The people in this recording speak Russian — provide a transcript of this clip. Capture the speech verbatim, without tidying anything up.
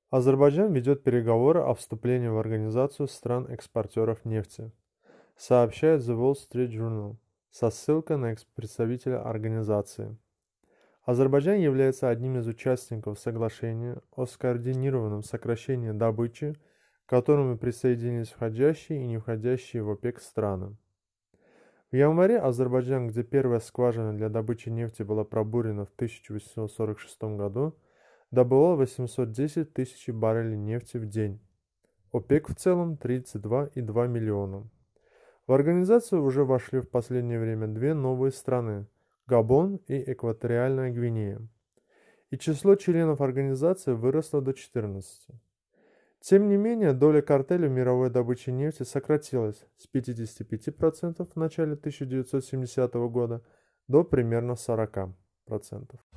Азербайджан ведет переговоры о вступлении в организацию стран-экспортеров нефти, сообщает The Wall Street Journal со ссылкой на экс-представителя организации. Азербайджан является одним из участников соглашения о скоординированном сокращении добычи, к которому присоединились входящие и не входящие в ОПЕК страны. В январе Азербайджан, где первая скважина для добычи нефти была пробурена в тысяча восемьсот сорок шестом году, добывал восемьсот десять тысяч баррелей нефти в день. ОПЕК в целом тридцать два и два миллиона. В организацию уже вошли в последнее время две новые страны – Габон и Экваториальная Гвинея. И число членов организации выросло до четырнадцати. Тем не менее, доля картеля в мировой добыче нефти сократилась с пятидесяти пяти процентов в начале тысяча девятьсот семидесятого года до примерно сорока процентов.